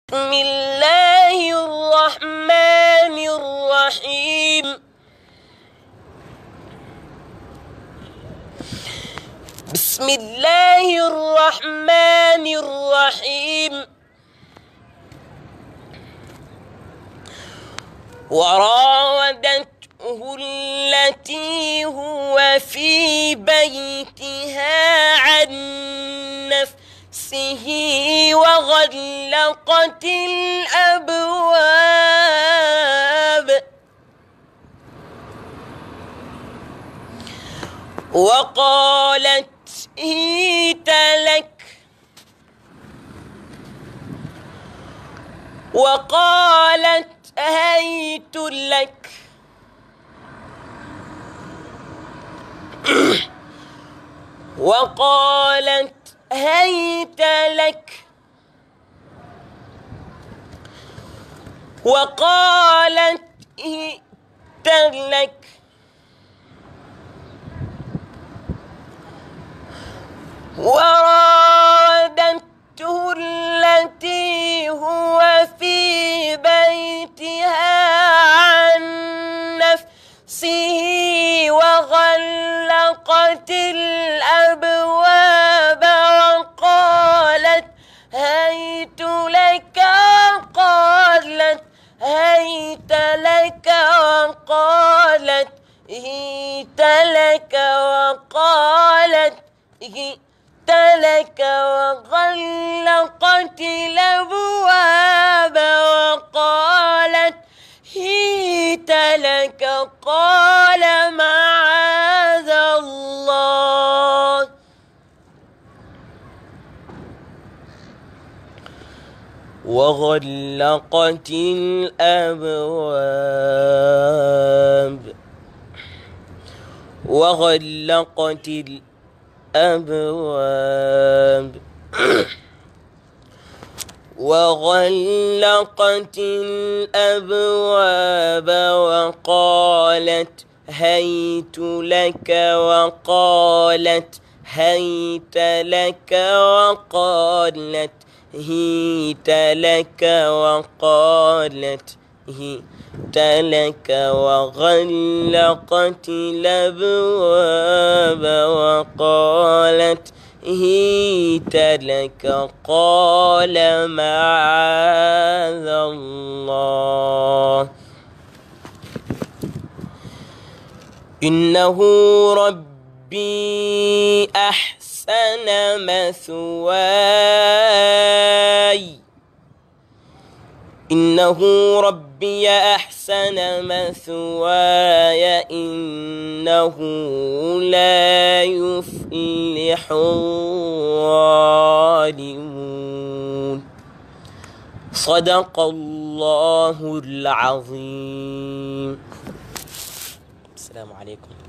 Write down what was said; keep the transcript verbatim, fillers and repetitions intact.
بسم الله الرحمن الرحيم. بسم الله الرحمن الرحيم. وراودته التي هو في بيتها عن نفسه وغلقت الأبواب وقالت هيت لك وقالت هيت لك وقالت هيت لك وقالت هيت لك وراودته التي هو في بيتها عن نفسه وغلقت الأبواب وقالت هيت لك وقالت هيت لك وقالت هيت لك وقالت هيت لك وغلقت الأبواب وقالت هيت لك قال معاذ الله وغلقت الأبواب وغلقت الأبواب وغلقت الأبواب وقالت هيت لك وقالت هيت لك وقالت هيت لك وقالت هيت لك وغلقت الأبواب وقالت هيت لك قال معاذ الله إنه ربي أحسن مثواي إنه ربي أحسن مثواي إنه لا يفلح الظالمون. صدق الله العظيم. السلام عليكم.